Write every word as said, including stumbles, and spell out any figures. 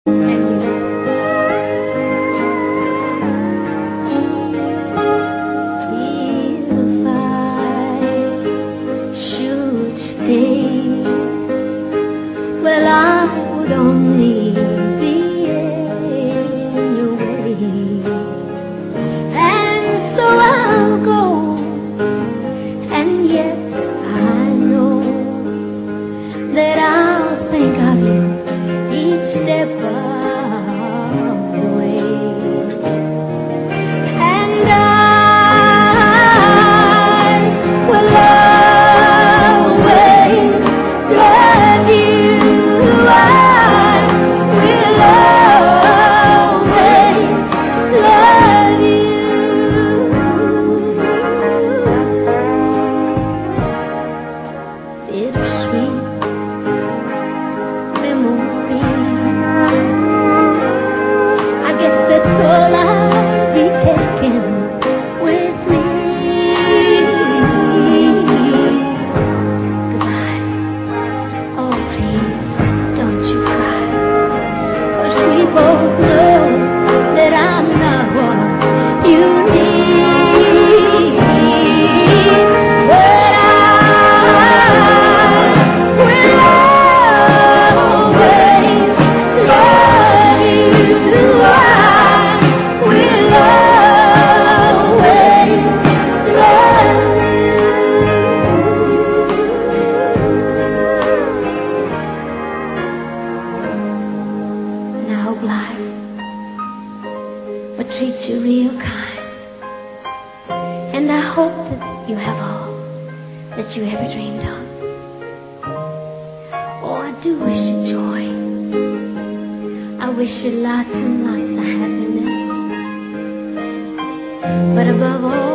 Well, I would only be in your way, and so I'll go, and yet I know that I'll think of you each step of the way, and I will always love you. Bittersweet memories, I guess that's all I'll be taking with me. Goodbye. Oh, please, don't you cry, 'cause we both know that I'm not what you need. Life will treat you real kind, and I hope that you have all that you ever dreamed of. Oh, I do wish you joy. I wish you lots and lots of happiness, but above all